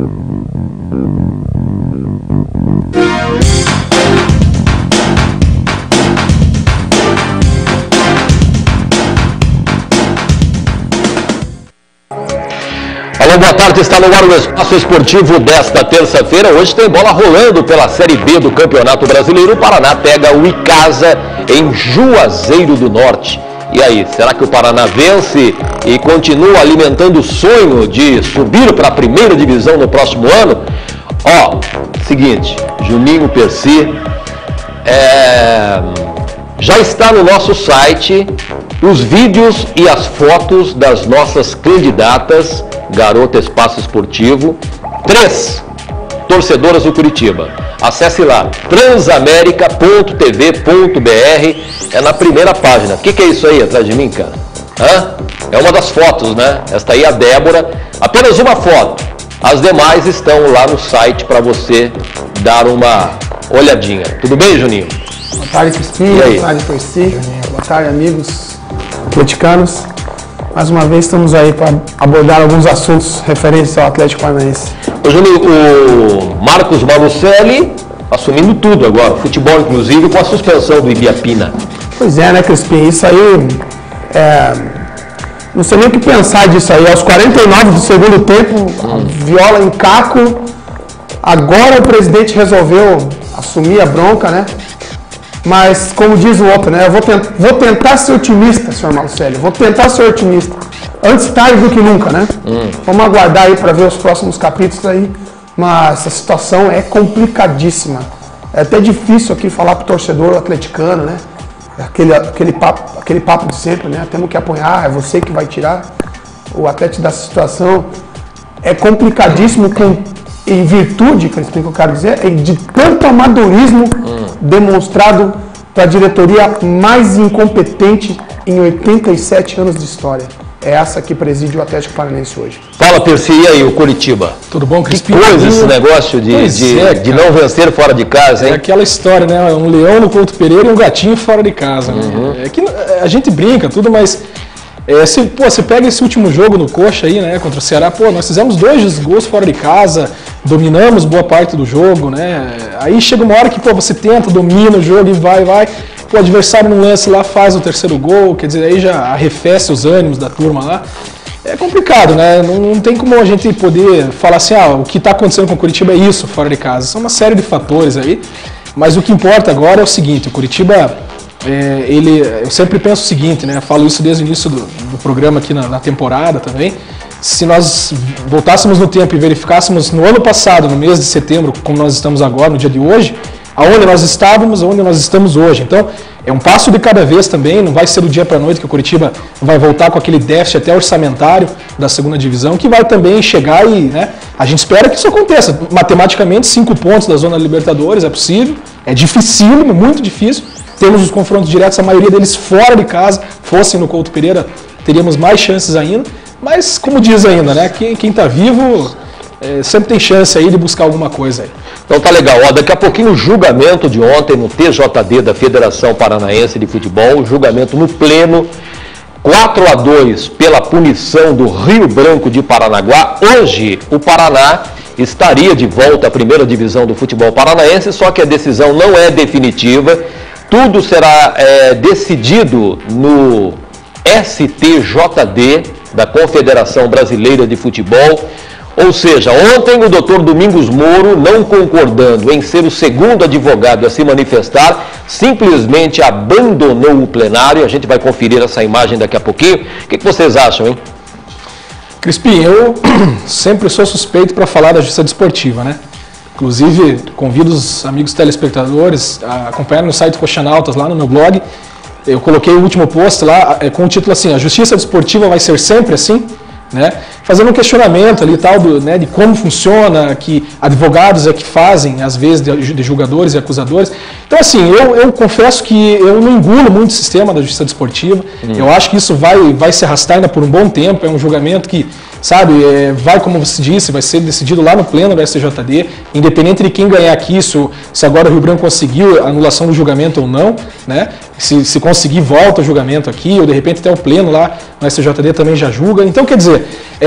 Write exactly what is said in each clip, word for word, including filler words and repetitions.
Alô, boa tarde, está no ar o Espaço Esportivo desta terça-feira. Hoje tem bola rolando pela Série B do Campeonato Brasileiro. O Paraná pega o Icasa em Juazeiro do Norte. E aí, será que o Paraná vence e continua alimentando o sonho de subir para a primeira divisão no próximo ano? Ó, seguinte, Juninho Percy, é, já está no nosso site os vídeos e as fotos das nossas candidatas Garota Espaço Esportivo, três torcedoras do Curitiba. Acesse lá, transamerica ponto t v ponto b r, é na primeira página. O que, que é isso aí atrás de mim, cara? Hã? É uma das fotos, né? Esta aí é a Débora, apenas uma foto. As demais estão lá no site para você dar uma olhadinha. Tudo bem, Juninho? Boa tarde, Cristina. Boa tarde, Percy. Boa tarde, amigos atleticanos. Mais uma vez estamos aí para abordar alguns assuntos referentes ao Atlético Paranaense. Ô, Juninho, o Marcos Malucelli assumindo tudo agora, futebol inclusive, com a suspensão do Ibiapina. Pois é, né, Crispim? Isso aí, é... não sei nem o que pensar disso aí. Aos quarenta e nove do segundo tempo, hum. viola em caco. Agora o presidente resolveu assumir a bronca, né? Mas, como diz o outro, né? Eu vou, tent- vou tentar ser otimista, senhor Malucelli. Vou tentar ser otimista. Antes tarde do que nunca, né? Hum. Vamos aguardar aí para ver os próximos capítulos aí. Mas a situação é complicadíssima. É até difícil aqui falar pro torcedor atleticano, né? Aquele, aquele, papo, aquele papo de sempre, né? Temos que apoiar, é você que vai tirar o Atlético dessa situação. É complicadíssimo com... em virtude, que eu quero dizer, de tanto amadorismo hum. demonstrado para a diretoria mais incompetente em oitenta e sete anos de história. É essa que preside o Atlético Paranaense hoje. Fala, Percy, e aí, o Curitiba? Tudo bom, Crispim? Que coisa esse negócio de, de, é, de não vencer fora de casa, hein? É aquela história, né? Um leão no Couto Pereira e um gatinho fora de casa. Uhum. Né? É que a gente brinca, tudo, mas... É, se, pô, você pega esse último jogo no Coxa aí, né, contra o Ceará, pô, nós fizemos dois gols fora de casa, dominamos boa parte do jogo, né, aí chega uma hora que, pô, você tenta, domina o jogo e vai, vai, pô, o adversário no lance lá faz o terceiro gol, quer dizer, aí já arrefece os ânimos da turma lá, é complicado, né, não, não tem como a gente poder falar assim, ah, o que está acontecendo com o Curitiba é isso fora de casa, são uma série de fatores aí, mas o que importa agora é o seguinte, o Curitiba... É, ele, eu sempre penso o seguinte, né? Eu falo isso desde o início do, do programa aqui na, na temporada também. Se nós voltássemos no tempo e verificássemos no ano passado, no mês de setembro, como nós estamos agora, no dia de hoje, aonde nós estávamos, aonde nós estamos hoje. Então, é um passo de cada vez também, não vai ser do dia para a noite que o Curitiba vai voltar com aquele déficit até orçamentário da segunda divisão, que vai também chegar e, né, a gente espera que isso aconteça. Matematicamente, cinco pontos da zona Libertadores é possível, é dificílimo, muito difícil. Temos os confrontos diretos, a maioria deles fora de casa, fossem no Couto Pereira, teríamos mais chances ainda. Mas, como diz ainda, né? Quem, quem tá vivo é, sempre tem chance aí de buscar alguma coisa aí. Então tá legal. Ó, daqui a pouquinho o julgamento de ontem no T J D da Federação Paranaense de Futebol, o julgamento no pleno, quatro a dois pela punição do Rio Branco de Paranaguá. Hoje o Paraná estaria de volta à primeira divisão do futebol paranaense, só que a decisão não é definitiva. Tudo será é, decidido no S T J D, da Confederação Brasileira de Futebol. Ou seja, ontem o doutor Domingos Moro, não concordando em ser o segundo advogado a se manifestar, simplesmente abandonou o plenário. A gente vai conferir essa imagem daqui a pouquinho. O que vocês acham, hein? Crispim, eu sempre sou suspeito para falar da justiça desportiva, né? Inclusive, convido os amigos telespectadores a acompanhar no site Coxanautas, lá no meu blog. Eu coloquei o último post lá com o título assim, a justiça desportiva vai ser sempre assim? Né? Fazendo um questionamento ali tal do, né, de como funciona, que advogados é que fazem, às vezes, de, de julgadores e acusadores. Então, assim, eu, eu confesso que eu não engulo muito o sistema da justiça desportiva. Hum. Eu acho que isso vai, vai se arrastar ainda por um bom tempo. É um julgamento que sabe, é, vai, como você disse, vai ser decidido lá no pleno do S T J D, independente de quem ganhar aqui, se, se agora o Rio Branco conseguiu a anulação do julgamento ou não, né? Se, se conseguir, volta o julgamento aqui, ou de repente até o pleno lá no S T J D também já julga. Então, quer dizer,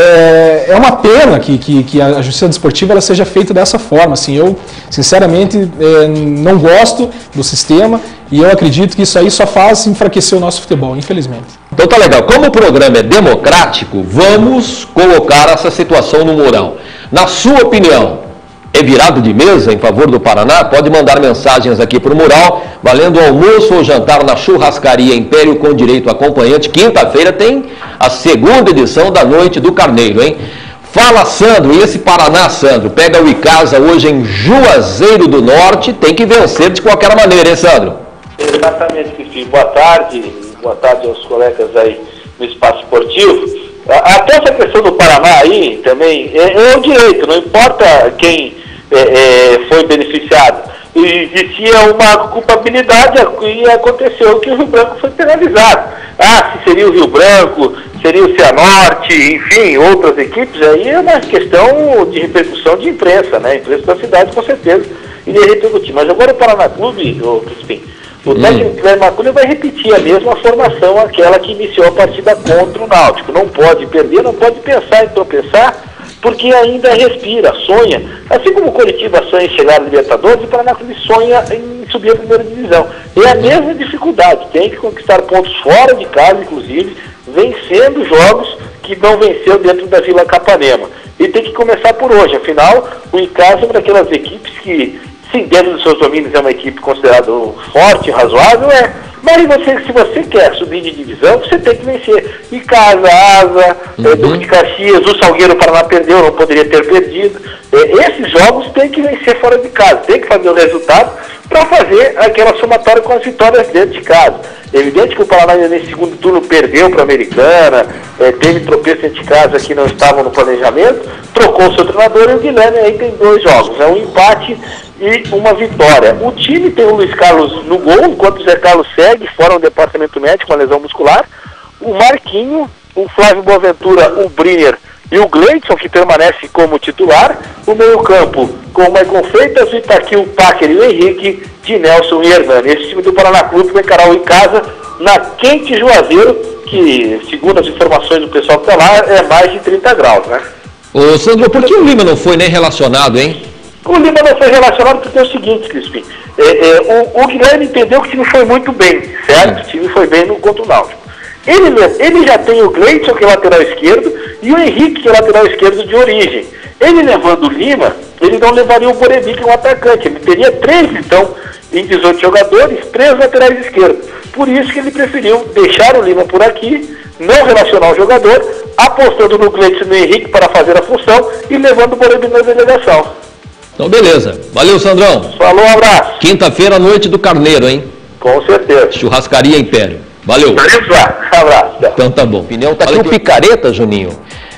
é, é uma pena que, que, que a justiça desportiva ela seja feita dessa forma. Assim, eu, sinceramente, é, não gosto do sistema e eu acredito que isso aí só faz enfraquecer o nosso futebol, infelizmente. Então tá legal. Como o programa é democrático, vamos colocar essa situação no mural. Na sua opinião, é virado de mesa em favor do Paraná? Pode mandar mensagens aqui para o mural, valendo almoço ou jantar na churrascaria Império com direito a acompanhante. Quinta-feira tem a segunda edição da Noite do Carneiro, hein? Fala, Sandro, e esse Paraná, Sandro, pega o Icasa hoje em Juazeiro do Norte, tem que vencer de qualquer maneira, hein, Sandro? Exatamente, Cristina. Boa tarde, boa tarde aos colegas aí no Espaço Esportivo. Até essa questão do Paraná aí também é, é o direito, não importa quem é, é, foi beneficiado. Existia uma culpabilidade e aconteceu que o Rio Branco foi penalizado. Ah, se seria o Rio Branco, seria o Cianorte, enfim, outras equipes, aí é uma questão de repercussão de imprensa, né? Imprensa da cidade, com certeza, iria repercutir. Mas agora o Paraná Clube, ô Crispim, o técnico Guilherme Maculi vai repetir a mesma formação, aquela que iniciou a partida contra o Náutico. Não pode perder, não pode pensar em tropeçar, porque ainda respira, sonha. Assim como o Coritiba sonha em chegar à Libertadores, o Paraná Clube sonha em subir a primeira divisão. É a mesma dificuldade, tem que conquistar pontos fora de casa, inclusive, vencendo jogos que não venceu dentro da Vila Capanema. E tem que começar por hoje, afinal, o Icasa é uma daquelas equipes que, sim, dentro dos seus domínios é uma equipe considerada forte, razoável, é. Mas você, se você quer subir de divisão, você tem que vencer. Icasa, Asa, uhum. é, Duque de Caxias, o Salgueiro, o Paraná perdeu, não poderia ter perdido. É, esses jogos tem que vencer fora de casa, tem que fazer o resultado para fazer aquela somatória com as vitórias dentro de casa. É evidente que o Paraná nesse segundo turno perdeu para a Americana, é, teve tropeço dentro de casa que não estavam no planejamento, trocou o seu treinador e o Guilherme aí tem dois jogos, é um empate e uma vitória. O time tem o Luiz Carlos no gol, enquanto o Zé Carlos segue fora no departamento médico com a lesão muscular. O Marquinho, o Flávio Boaventura, o Brinner e o Gleidson, que permanece como titular. O meio-campo com o Maicon Freitas, o Itaqui, o Packer e o Henrique, de Nelson e Hernani. Esse time do Paraná Clube vai encarar o Icasa na quente Juazeiro, que, segundo as informações do pessoal que está lá, é mais de trinta graus, né? Ô, Sandro, por que o Lima não foi nem relacionado, hein? O Lima não foi relacionado porque é o seguinte, Crispim. É, é, o, o Guilherme entendeu que o time foi muito bem, certo? O time foi bem no contra o Náutico. Ele, ele já tem o Gleidson, que é lateral esquerdo, e o Henrique, que é lateral esquerdo de origem. Ele levando o Lima, ele não levaria o Borebi, que é um atacante. Ele teria três, então, em dezoito jogadores, três laterais esquerdos. Por isso que ele preferiu deixar o Lima por aqui, não relacionar o jogador, apostando no Gleidson e no Henrique para fazer a função e levando o Borebi na delegação. Então, beleza. Valeu, Sandrão. Falou, um abraço. Quinta-feira, Noite do Carneiro, hein? Com certeza. Churrascaria Império. Valeu. Abraço. Então tá bom. Opinião tá aqui o Picareta, Juninho.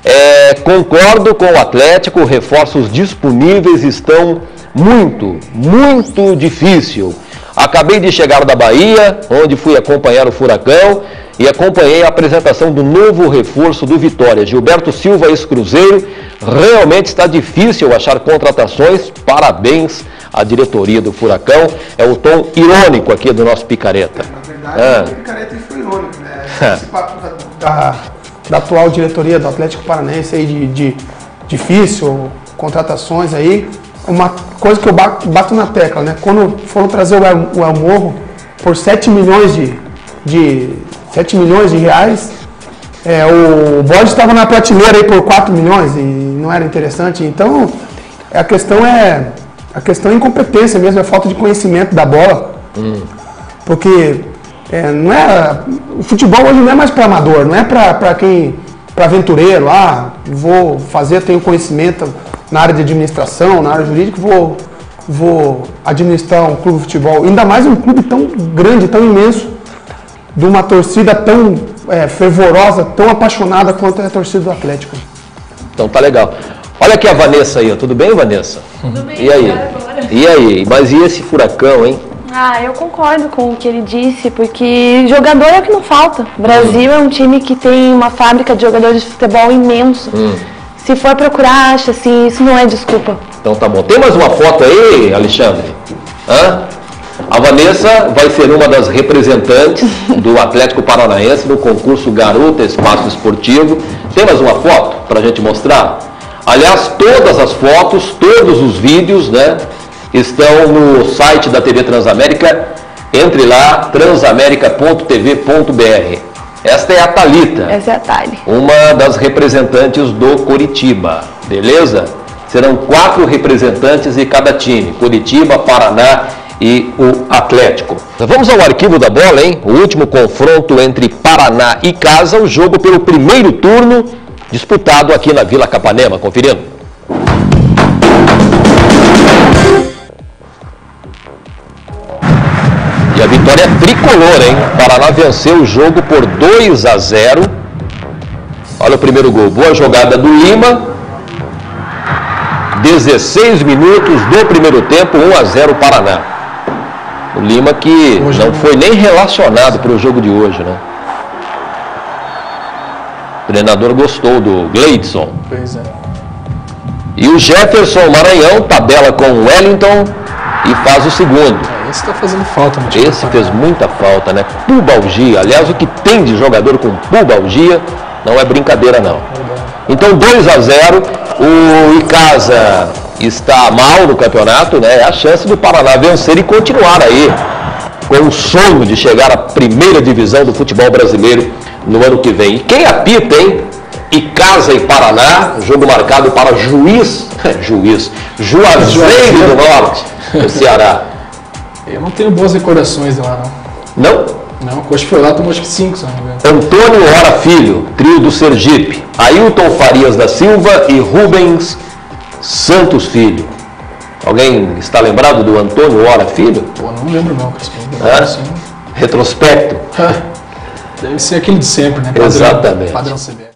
É, concordo com o Atlético, reforços disponíveis estão muito, muito difícil. Acabei de chegar da Bahia, onde fui acompanhar o Furacão e acompanhei a apresentação do novo reforço do Vitória. Gilberto Silva, ex-Cruzeiro. Realmente está difícil achar contratações. Parabéns à diretoria do Furacão. É o tom irônico aqui do nosso Picareta. Na verdade, ah. o Picareta foi irônico, né? Esse papo da, da, da atual diretoria do Atlético Paranaense aí de, de difícil, contratações aí. Uma coisa que eu bato, bato na tecla, né? Quando foram trazer o El, o El Morro por sete milhões de, de, sete milhões de reais, é, o Bode estava na prateleira aí por quatro milhões e não era interessante. Então, a questão é a questão é incompetência mesmo, é falta de conhecimento da bola. Hum. Porque é, não é, o futebol hoje não é mais para amador, não é para quem, para aventureiro, ah, vou fazer, tenho conhecimento na área de administração, na área jurídica, vou, vou administrar um clube de futebol, ainda mais um clube tão grande, tão imenso, de uma torcida tão é, fervorosa, tão apaixonada quanto é a torcida do Atlético. Então tá legal. Olha aqui a Vanessa aí, ó. Tudo bem, Vanessa? Tudo bem, e aí? Agora, agora. E aí? Mas e esse Furacão, hein? Ah, eu concordo com o que ele disse, porque jogador é o que não falta. O Brasil hum. é um time que tem uma fábrica de jogadores de futebol imenso. Hum. Se for procurar, acha assim, isso não é desculpa. Então tá bom. Tem mais uma foto aí, Alexandre? Hã? A Vanessa vai ser uma das representantes do Atlético Paranaense no concurso Garota Espaço Esportivo. Tem mais uma foto para a gente mostrar? Aliás, todas as fotos, todos os vídeos, né, estão no site da T V Transamérica. Entre lá, transamérica ponto tv ponto br. Esta é a Thalita. Essa é a Thali. Uma das representantes do Coritiba, beleza? Serão quatro representantes de cada time, Coritiba, Paraná e o Atlético. Vamos ao arquivo da bola, hein? O último confronto entre Paraná e Casa, o jogo pelo primeiro turno, disputado aqui na Vila Capanema. Conferindo. E a vitória é tricolor, hein? Paraná venceu o jogo por dois a zero. Olha o primeiro gol. Boa jogada do Lima. dezesseis minutos do primeiro tempo, um a zero Paraná. O Lima que hoje não foi nem relacionado para o jogo de hoje, né? O treinador gostou do Gleidson. Pois é. E o Jefferson Maranhão tabela com o Wellington e faz o segundo. É, esse está fazendo falta. Esse fez muita falta, né? Pubalgia. Aliás, o que tem de jogador com pubalgia não é brincadeira, não. Então, dois a zero. O Icasa está mal no campeonato, né? É a chance do Paraná vencer e continuar aí com o sonho de chegar à primeira divisão do futebol brasileiro no ano que vem. E quem apita, hein? Icasa e Paraná, jogo marcado para Juiz, Juiz, Juazeiro do Norte, no Ceará. Eu não tenho boas recordações de lá, não. Não? Não, o Coxa foi lá, tomou acho que cinco, se não me engano. Antônio Hora Filho, trio do Sergipe. Ailton Farias da Silva e Rubens Santos Filho. Alguém está lembrado do Antônio Hora Filho? Pô, não lembro não. Ah, assim. Retrospecto. Deve ser aquele de sempre, né? Padrão, exatamente. Padrão C B F.